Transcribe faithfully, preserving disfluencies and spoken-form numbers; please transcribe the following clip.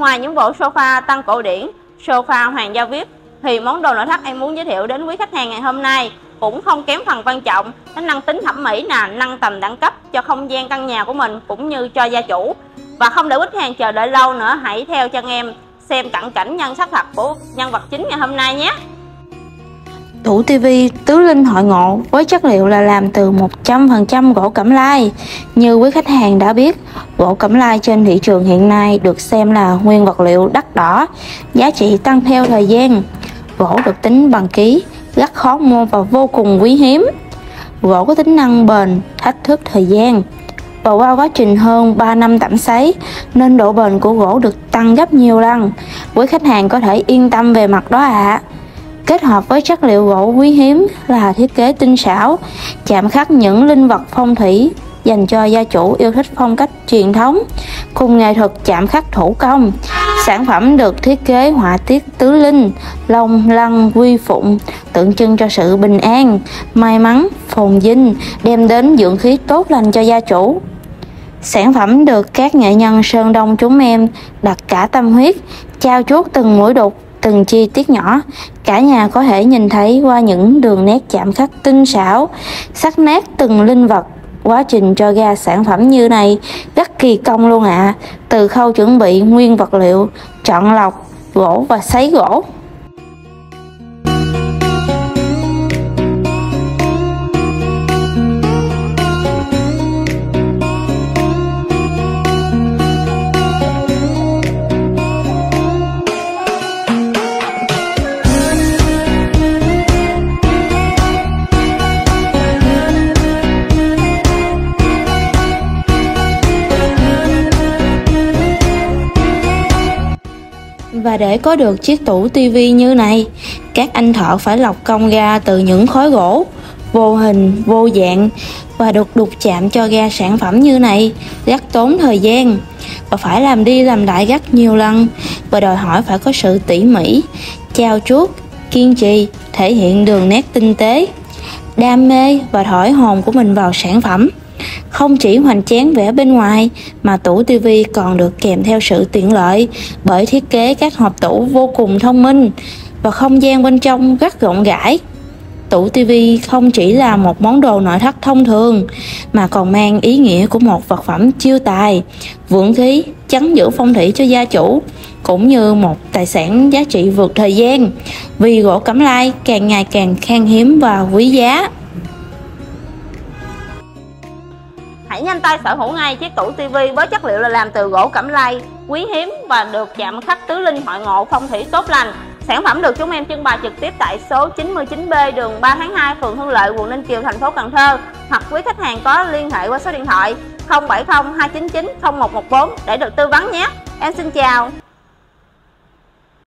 Ngoài những bộ sofa tăng cổ điển, sofa hoàng gia vê i pê thì món đồ nội thất em muốn giới thiệu đến quý khách hàng ngày hôm nay cũng không kém phần quan trọng. Nó nâng tính thẩm mỹ nè, nâng tầm đẳng cấp cho không gian căn nhà của mình cũng như cho gia chủ. Và không để khách hàng chờ đợi lâu nữa, hãy theo chân em xem cận cảnh nhân sắc thật của nhân vật chính ngày hôm nay nhé. Tủ tivi Tứ Linh Hội Ngộ với chất liệu là làm từ một trăm phần trăm gỗ cẩm lai. Như quý khách hàng đã biết, gỗ cẩm lai trên thị trường hiện nay được xem là nguyên vật liệu đắt đỏ, giá trị tăng theo thời gian. Gỗ được tính bằng ký, rất khó mua và vô cùng quý hiếm. Gỗ có tính năng bền, thách thức thời gian. Và qua quá trình hơn ba năm tẩm sấy nên độ bền của gỗ được tăng gấp nhiều lần. Quý khách hàng có thể yên tâm về mặt đó ạ. À. Kết hợp với chất liệu gỗ quý hiếm là thiết kế tinh xảo, chạm khắc những linh vật phong thủy dành cho gia chủ yêu thích phong cách truyền thống cùng nghệ thuật chạm khắc thủ công. Sản phẩm được thiết kế họa tiết tứ linh, long lân quy phụng, tượng trưng cho sự bình an, may mắn, phồn vinh, đem đến dưỡng khí tốt lành cho gia chủ. Sản phẩm được các nghệ nhân Sơn Đông chúng em đặt cả tâm huyết, trau chuốt từng mũi đục, từng chi tiết nhỏ. Cả nhà có thể nhìn thấy qua những đường nét chạm khắc tinh xảo, sắc nét từng linh vật. Quá trình cho ra sản phẩm như này rất kỳ công luôn ạ. À. Từ khâu chuẩn bị nguyên vật liệu, chọn lọc gỗ và sấy gỗ. Và để có được chiếc tủ tivi như này, các anh thợ phải lọc công ra từ những khối gỗ vô hình, vô dạng và được đục chạm cho ra sản phẩm như này rất tốn thời gian và phải làm đi làm lại rất nhiều lần và đòi hỏi phải có sự tỉ mỉ, trau chuốt, kiên trì, thể hiện đường nét tinh tế, đam mê và thổi hồn của mình vào sản phẩm. Không chỉ hoành tráng vẻ bên ngoài mà tủ tivi còn được kèm theo sự tiện lợi bởi thiết kế các hộp tủ vô cùng thông minh và không gian bên trong rất rộng rãi. Tủ tivi không chỉ là một món đồ nội thất thông thường mà còn mang ý nghĩa của một vật phẩm chiêu tài, vượng khí, chắn giữ phong thủy cho gia chủ, cũng như một tài sản giá trị vượt thời gian vì gỗ cẩm lai càng ngày càng khan hiếm và quý giá. Hãy nhanh tay sở hữu ngay chiếc tủ tivi với chất liệu là làm từ gỗ cẩm lai quý hiếm và được chạm khắc tứ linh hội ngộ phong thủy tốt lành. Sản phẩm được chúng em trưng bày trực tiếp tại số chín mươi chín B đường ba tháng hai, phường Hưng Lợi, quận Ninh Kiều, thành phố Cần Thơ. Hoặc quý khách hàng có liên hệ qua số điện thoại không bảy không hai chín chín không một một bốn để được tư vấn nhé. Em xin chào.